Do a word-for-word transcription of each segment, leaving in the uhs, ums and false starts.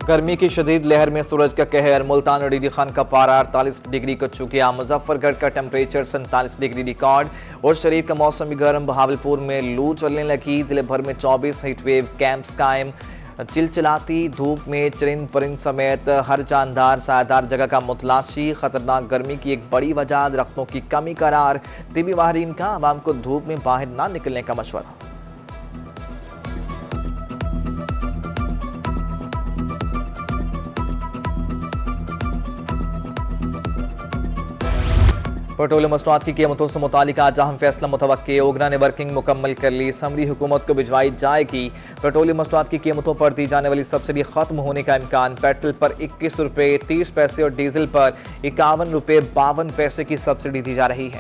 गर्मी की शदीद लहर में सूरज का कहर, मुल्तान और डीडी खान का पारा अड़तालीस डिग्री को छू गया। मुजफ्फरगढ़ का टेम्परेचर सैंतालीस डिग्री रिकॉर्ड और शरीफ का मौसम भी गर्म। बहावलपुर में लू चलने लगी। जिले भर में चौबीस हीटवेव कैंप्स कायम। चिलचिलाती धूप में चरिंद परिंद समेत हर जानदार सायादार जगह का मुतलाशी। खतरनाक गर्मी की एक बड़ी वजह दरख्तों की कमी करार। तिबी माहिरीन का आवाम को धूप में बाहर ना निकलने का मशवरा। पेट्रोलियम मसनूआत की कीमतों से मुतालिक आज अहम फैसला मुतवक्के। ओगरा ने वर्किंग मुकम्मल कर ली। समरी हुकूमत को भिजवाई जाएगी। पेट्रोलियम मसनूआत की कीमतों पर दी जाने वाली सब्सिडी खत्म होने का इम्कान। पेट्रोल पर इक्कीस रुपये तीस पैसे और डीजल पर इक्यावन रुपये बावन पैसे की सब्सिडी दी जा रही है।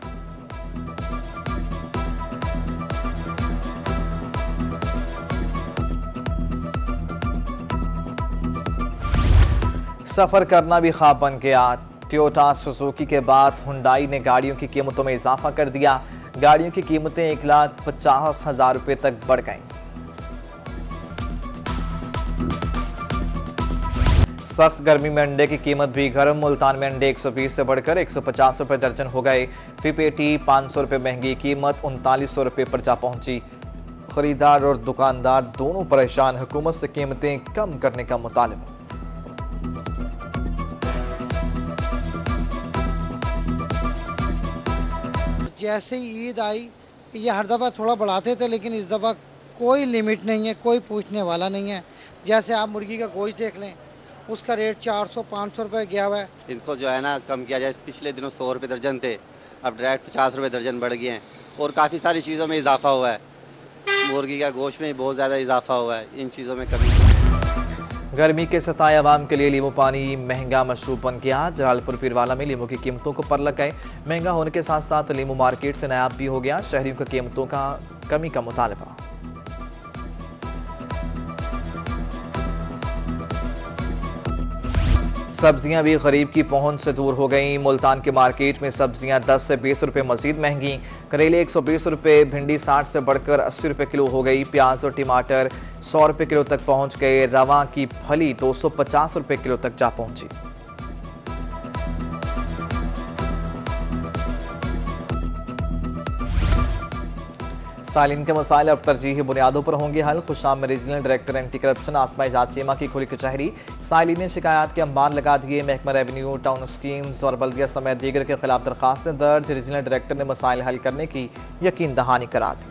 सफर करना भी ख्वाब बन गया। टोयोटा सुजुकी के बाद हुंडई ने गाड़ियों की कीमतों में इजाफा कर दिया। गाड़ियों की कीमतें एक लाख पचास हजार रुपए तक बढ़ गईं। सख्त गर्मी में अंडे की कीमत भी गर्म। मुल्तान में अंडे एक सौ बीस से बढ़कर एक सौ पचास रुपए दर्जन हो गए। फी पेटी पाँच सौ रुपए महंगी कीमत उनतालीस सौ रुपए पर जा पहुंची। खरीदार और दुकानदार दोनों परेशान। हुकूमत से कीमतें कम करने का मुतालबा। जैसे ही ईद आई ये हर दफ़ा थोड़ा बढ़ाते थे, लेकिन इस दफ़ा कोई लिमिट नहीं है, कोई पूछने वाला नहीं है। जैसे आप मुर्गी का गोश्त देख लें, उसका रेट चार सौ पाँच सौ रुपये गया हुआ है। इनको जो है ना कम किया जाए। पिछले दिनों सौ रुपये दर्जन थे, अब डायरेक्ट पचास रुपये दर्जन बढ़ गए हैं। और काफ़ी सारी चीज़ों में इजाफा हुआ है। मुर्गी का गोश्त में बहुत ज़्यादा इजाफा हुआ है। इन चीज़ों में कमी। गर्मी के सताए अवाम के लिए नींबू पानी महंगा मशरूब बन गया। जलालपुर पीरवाला में नींबू की कीमतों को पर लग गए। महंगा होने के साथ साथ नींबू मार्केट से नायाब भी हो गया। शहरियों की कीमतों का कमी का मुतालबा। सब्जियां भी गरीब की पहुंच से दूर हो गईं। मुल्तान के मार्केट में सब्जियां दस से बीस रुपए मजीद महंगी। करेले एक सौ बीस रुपए, भिंडी साठ से बढ़कर अस्सी रुपए किलो हो गई। प्याज और टमाटर सौ रुपए किलो तक पहुंच गए। रवा की फली दो सौ पचास रुपए किलो तक जा पहुंची। सालिन के मसाइल अब तरजीही बुनियादों पर होंगे हल। खुशाम में regional director anti corruption Asma Ejaz Cheema की खुली कचहरी। साइलिन ने शिकायत के अंबार लगा दिए। महकमा रेवेन्यू, टाउन स्कीम्स और बल्दिया समेत दीगर के खिलाफ दरखास्तें दर्ज। रीजनल डायरेक्टर ने मसाइल हल करने की यकीन दहानी करा दी।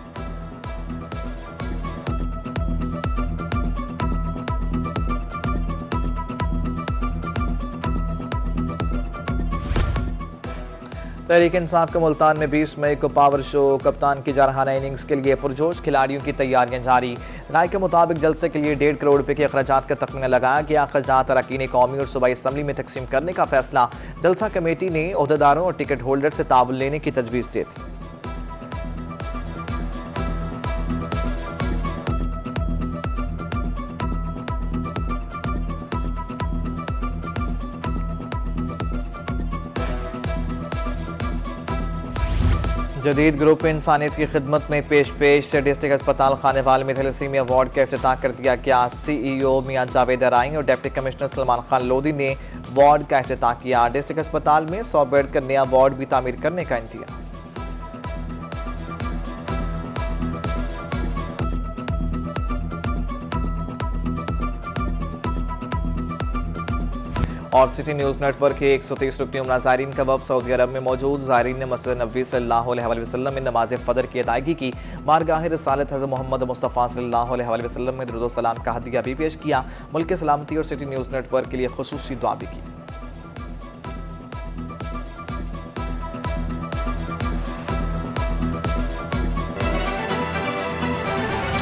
तहरीक इंसाफ के मुल्तान में बीस मई को पावर शो। कप्तान की जारहाना इनिंग्स के लिए पुरजोश खिलाड़ियों की तैयारियां जारी। राय के मुताबिक जलसे के लिए डेढ़ करोड़ रुपए के अखराजात का तखमीना लगाया गया। अखराजात अरकान कौमी और सूबाई असम्बली में तकसीम करने का फैसला। जलसा कमेटी ने ओहदेदारों और टिकट होल्डर से ताउन लेने की तजवीज़ दी थी। जदीद ग्रुप इंसानियत की खिदमत में पेश पेश डिस्ट्रिक्ट अस्पताल खानेवाल में थैलेसीमिया वार्ड का इफ्तिताह कर दिया गया। सीईओ मियां जावेद अराई और डिप्टी कमिश्नर सलमान खान लोधी ने वार्ड का इफ्तिताह किया। डिस्ट्रिक्ट अस्पताल में सौ बेड का नया वार्ड भी तामीर करने का इंतजाम। और सिटी न्यूज नेटवर्क के एक सौ तीस रुकनी उम्रा ज़ायरीन का वफ़द सऊदी अरब में मौजूद। ज़ायरीन ने मस्जिद नबवी सल्लल्लाहु अलैहि वसल्लम में नमाज फ़जर की अदायगी की। बारगाह रिसालत हज़रत मोहम्मद मुस्तफ़ा सल्लल्लाहु अलैहि वसल्लम में दुरूद व सलाम का हदिया भी पेश किया। मुल्क की सलामती और सिटी न्यूज नेटवर्क के लिए खुसूसी दुआ भी की।